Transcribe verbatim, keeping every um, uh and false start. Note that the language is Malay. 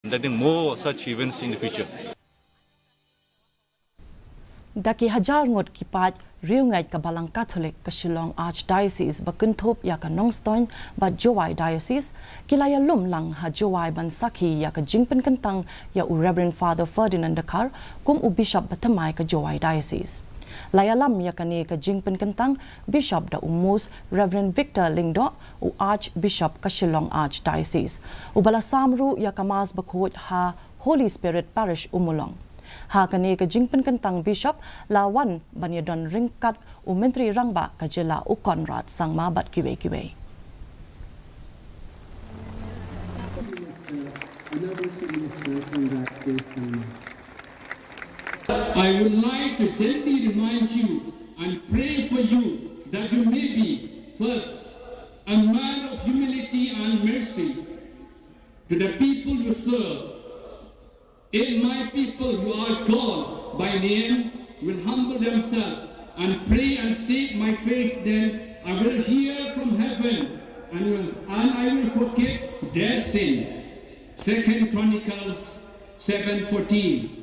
Conducting more such events in the future. Daki hajar ngot kipat riu ngai ka balang Catholic ka Shillong Archdiocese ba kunthop ya ka Nongstoin ba Jowai Diocese kilaya lum lang ha Jowai ban sakhi ya ka Jingpynkyntang ya u Reverend Father Ferdinand Dkhar kum u Bishop batamai ka Jowai Diocese. Laya lam ya ka ni ka Jingpynkyntang Bishop da umus Reverend Victor Lingdo u Archbishop ka Shillong Archdiocese. U bala samru ya ka mas bakhot ha Holy Spirit Parish umulong. Ha kani ka Jingpynkyntang Bishop lawan banyadon ringkat u menteri rangba ka jela u Conrad sang mabat kiwe kiwe. I would like to gently remind you and pray for you that you may be first a man of humility and mercy to the people you serve. If my people who are called by name will humble themselves and pray and seek my face, then I will hear from heaven and, will, and I will forgive their sin. Second Chronicles seven fourteen.